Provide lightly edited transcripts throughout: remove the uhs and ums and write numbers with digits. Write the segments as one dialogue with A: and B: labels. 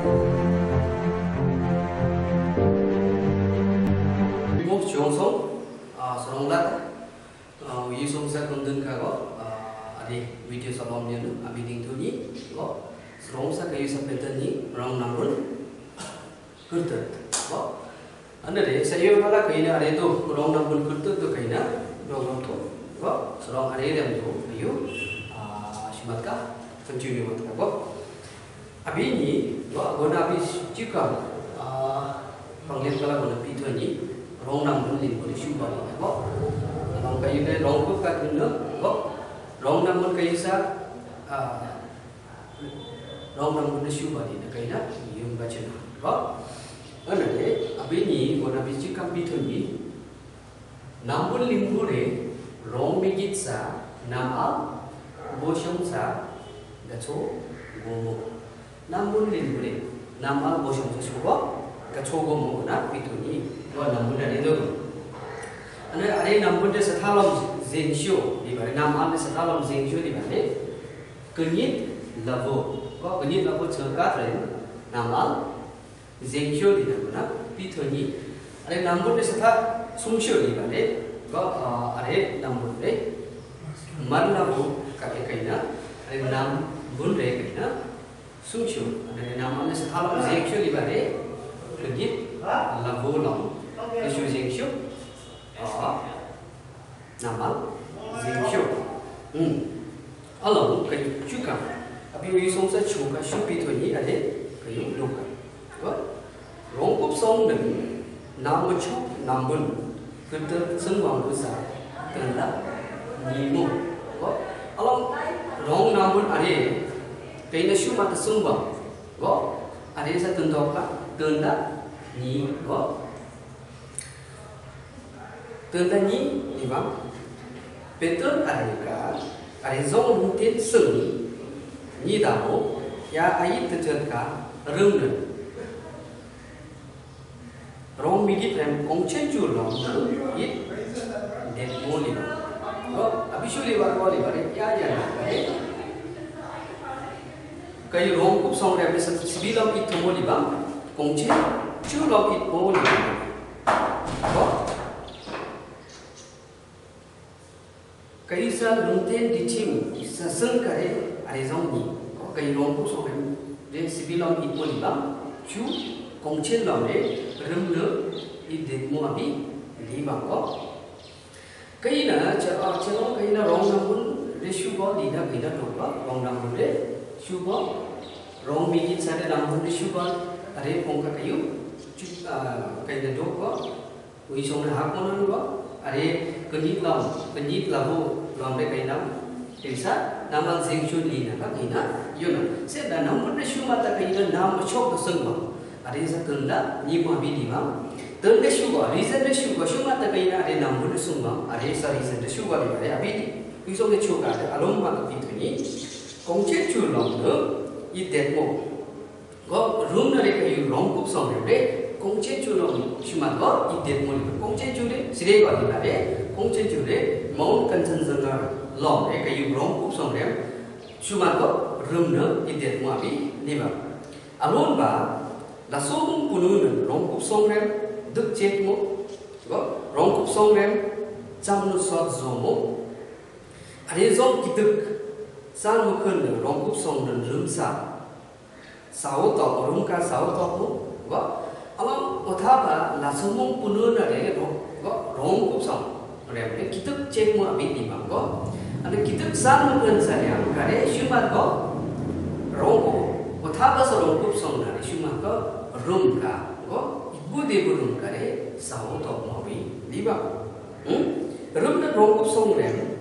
A: Một trường sống sống lát 이 송사 건든가고 아니 video 사범년은 아비딩 돈이 거 송사 가이사 패턴이 랑 남은 그때 거 안데 사요 하라 그이나 아래도 랑 남은 그때도 그이나 로고도 거 서로 아래рем도 비유 시마tka continue matka go abini go gona bi chika panglet kala gona pithoni rong nam lin ko shu ba ni go long kai ne rong ko ka ni go rong nam kai sa rong nam ko shu ba ni kai na yum ba chen go anade abini gona bi chika pithoni namun limbu re rong migit sa nama bosham sa gacho gomo namun limbre nama bosham sa suba gacho gomo na pituni do namun na do ane are namun de sathalom zengsho di bare nama de sathalom zengsho di bare kenyit lavo ko kenyit lavo chaka tre nama zengsho di na pituni are namun de satha sumsho di bare ko are namun de marlavu kaki kaina ada nam bun re kaina sumshu ada nama ni sehalam zengshu di bare kedit labu long isu zengshu nama zengshu alam kai chuka abi wi songsa chuka shupi thoni ade kayu luka ko rongkup song den nam chu nam bun keter sengwang usa tenda nimu ko alam rong namun are kaina shu mat sungba go are sa tundok ka tunda ni go tunda ni di bang betul are ka are zong rutin sung ni da mo ya ai tjet ka rung ne rong migit rem ong chen chu long it den mo ni go abishu le ba ko le ba ya ya kai rong kup song re bisa sibilam it mo li bang kongche chu lo it mo li go kai sa lungten di chim sa seng kare are zong ni kai rong kup song re sibilam it mo li bang chu kongche lo le rum ne it de mo abi li bang go kai na cha kai na rong na bun re shu go li da kai da lo ba rong na bun re shu go rong mi git sa de na bun re shu go are pong ka kayu kai da do go ui song na ha ko na go are kanit la bo lam re kai na isa naman zeng chu li na ka kai na yo na se da na bun re shu ma ta kai na nam chok sung ba are sa kun da ni ma bi di ba Tun de shuga, reason de shuga, shuma ta kaina de namun de sumba, are sa reason de shuga de bare abi di so de chuga de alom ma ka pituni kongche chu long de I det mo go room na re ka yu long kup song de kongche chu long shuma go I det mo kongche chu de sire go di bare kongche chu de mount Kanchenjunga long de ka yu long kup song de shuma go room na I det mo abi ni ba alon ba la so hung punun long kup song de đức chết mo rong kup song rem cham nu sot zomo are zong kituk san mo khun rong kup song den rum sa sao to rum ka sao to mo go alam otha ba la somong punun re go rong kup song rem le kituk chết mo abi di ma go ane kituk san mo khun sa ya kare shuma go rong kup otha ba so rong kup song na shuma go rum ka go Bude burung kare sao to mo bi di ba rum na rong kup song rem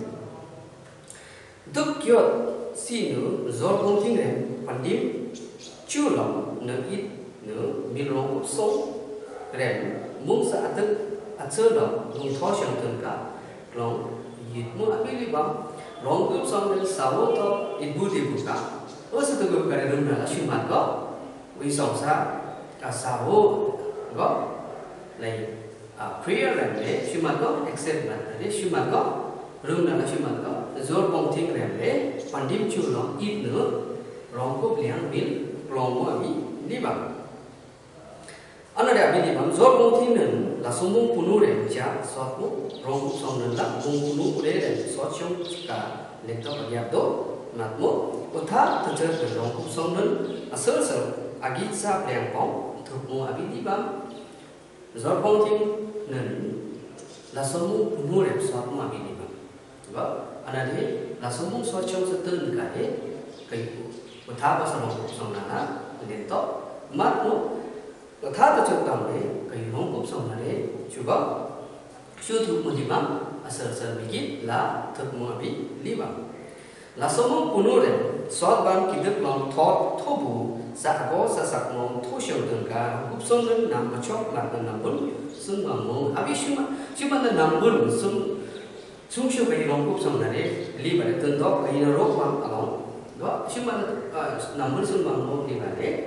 A: duk kyot si nu zor kong ting rem pandim chu long na it nu mi rong kup song rem mung sa atak atser lo lung tho shang tun ka long yit mu abi li ba rong kup song rem sao to it bude bu ka o sa to kare rum na shu mat ko wi song sa ka sao go like prayer ram le shuma go accept le shuma go rum na shuma go zor bong thing ram le pandim chu long it no rong ko liang bil long mo ami libam ana da bi libam zor bong thi nen la somong punu re cha so ko rong song nen la bong punu ko re so chong ka le to ya do nat mo utha ta che rong ko song nen asal sal agi sa pleng pong thu mo abi libam zor bong thi nen la somong punu re so ko abi libam ba ana de la somong so chong sa ten ka de kai utha ba sa rong song na le to mat mo tha ta chok tam le kai rong kop song na le chuba shu thu mo di bam asal sal bi la thuk mo bi li bam la somong punu re sot bam ki dik long thot thobu sa go sa sak mo thu shong dang ka kop song nen nam ma chok la nam bun sung bam mo abi shu ma na nam bun sung shu kai rong kop song na le li ba ten do kai na ro bam along do shu ma nam bun sung bam mo li ba le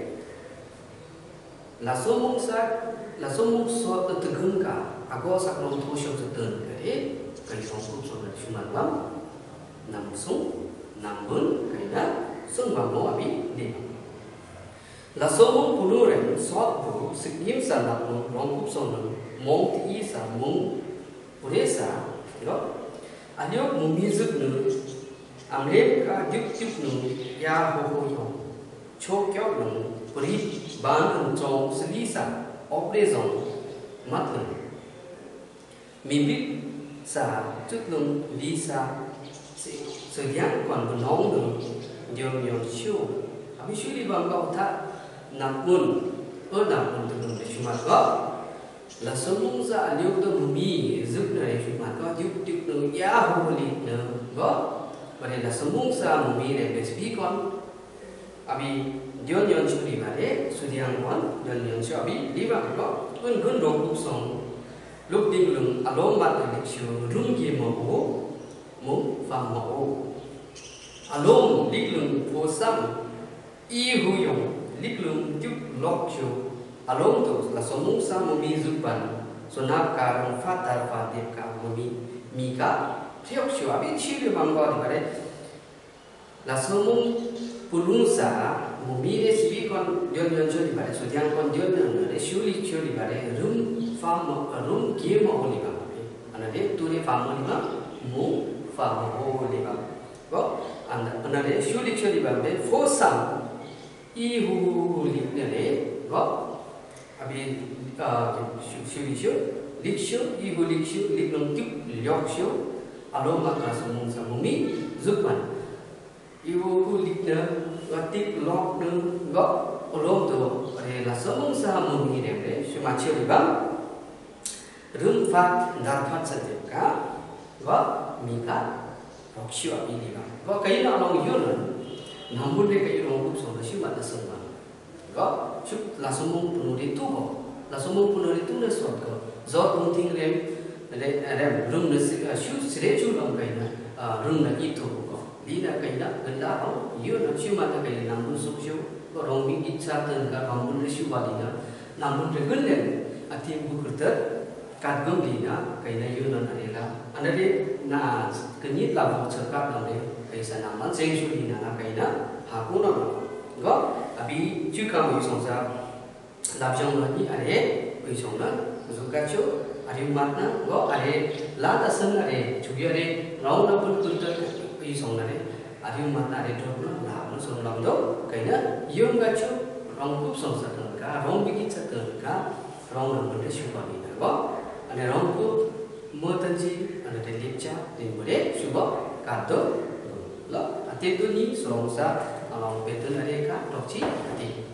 A: la somong so ta tgung ka ago sak long thu shong sa ten ka e kai rong kop song na shu ma bam nam sung nam bun kai na sung bam mo abi li la somong punu re so bu sik yim sa na rong kop song na mong ti sa mong ure sa do anyok mu mi zuk nu amrem ka dik dik nu ya ho ho yo cho kyo nu puri ban nu chong sli sa operation mat nu mi bi sa chuk nu li sa sự giác còn có nóng nữa nhiều nhiều chiêu abi shu li bang ka tha nam mun nam mun tu để chúng ta có là somong sa liu tu mi giúp này chúng ta có giúp giúp được ya ho li nữa có và đây là somong sa mi này để speak on abi dion yon chu li ba de su diang on dion yon chu abi li ba có gun rong ku song lúc đi lùng alom mat de chu rung ki mo ho mo fa mo ho alom lik lùng po sam i hu yong lik lùng juk lok chu alom tu là somong sa mo mi zupan sonap ka rong fa tar fa de ka mo mi ka thiok chu abi chi le bang ko de là somong pulung sa mo mi de sibi kon yon yon chu di ba so diang kon yon yon de shu li chu di ba de rum fa mo rum ki mo ho li ba ana de tu ne fa mo li ba mo fa mo ho li ba ko ana de shu li chu di ba de fo sam i hu li ne de ko abi shu li shu lik shu i hu lik shu lik nong tik lyok shu alo ma ka somong sa mo mi zupan i hu lik na tik lok nu go olom tu re la somong sa mo mi de de shu ma chu di ba rum fa dar phat sa de ka go mi ka rok shu abi di ba go kai na long yu na nam bu de kai rong ku so na shu ma na song ba go chu la somong punu de tu go la somong punu de tu na so go zot bung ting rem rum na shu sre chu long kai na rum na i tu go đi là cái đó gần đó họ yêu nó siêu mà cái này nằm luôn sụp siêu có rong bị ít sa từng cả rong luôn siêu vào đi đó nằm luôn trên gần lên à thì bút tết cắt gom đi đó cái này yêu nó là anh ấy na cái nhất là một sự cắt nó đấy cái sản phẩm nó dễ chịu đi là cái đó hà cũng nó có à bị chưa cao bị sống sao làm trong nó như anh ấy bị sống đó rồi cái chỗ anh ấy mặt nó có anh ấy lá ta sân anh ấy chủ yếu đây rong nó vẫn cứ tết i song na de adium mat na de drop na la no song lam do kai na yong ga chu rong kup song sa tan ka rong bi ki cha tan ka rong na mo de shu ba ni na ba ane rong ku mo tan ji ane de lip cha din mo de shu ba ka to la ate tu ni song sa along pe tu na de ka tok chi ati